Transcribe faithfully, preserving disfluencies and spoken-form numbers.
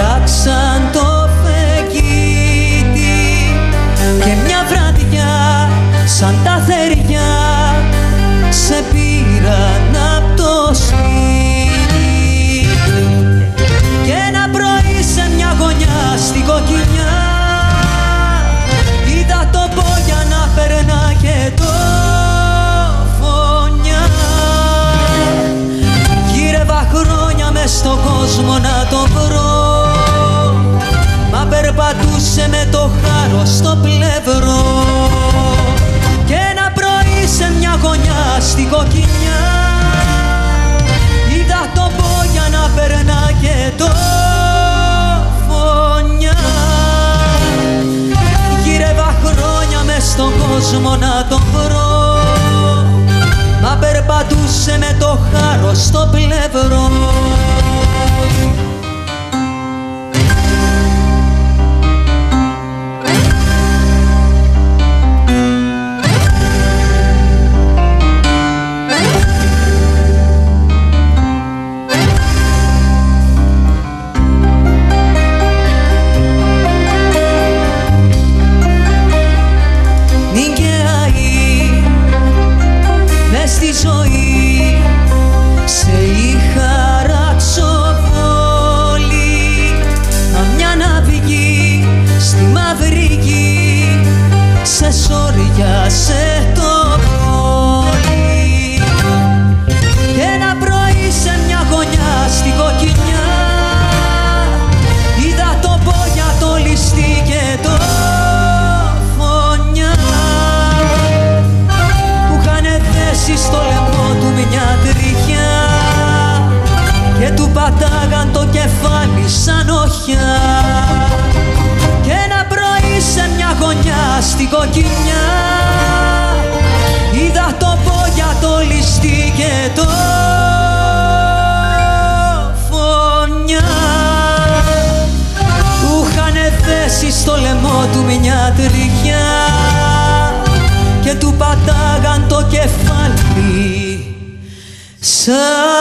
χαράξαν το φεγγίτι και μια βραδιά σαν τα θεριά σε πήραν απ' το σπίτι και ένα πρωί σε μια γωνιά στην κοκκινιά είδα το Μπόγια να περνά και το φωνιά. Γύρευα χρόνια μες στον κόσμο να το βρω, μα περπατούσε με το χάρο στο πλευρό και ένα πρωί σε μια γωνιά στην κοκκινιά είδα το Μπόγια να περνά και το φωνιά. Γύρευα χρόνια μες στον κόσμο να τον βρω, μα περπατούσε με το χάρο στο πλευρό. Στη ζωή σε είχα ραξοβόλη, μα μια να βγει στη μαύρη γη σε σόριασε το πόλι και ένα πρωί σε μια γωνιά στην κοκκινιά είδα το Μπόγια το ληστή και το στο λαιμό του μια τριχιά και του πατάγαν το κεφάλι σαν οχιά και ένα πρωί σε μια γωνιά στην κοκκινιά είδα το Μπόγια το ληστή και το φωνιά. Του είχανε δέσει στο λαιμό του μια τριχιά και του πατάγαν το κεφάλι σαν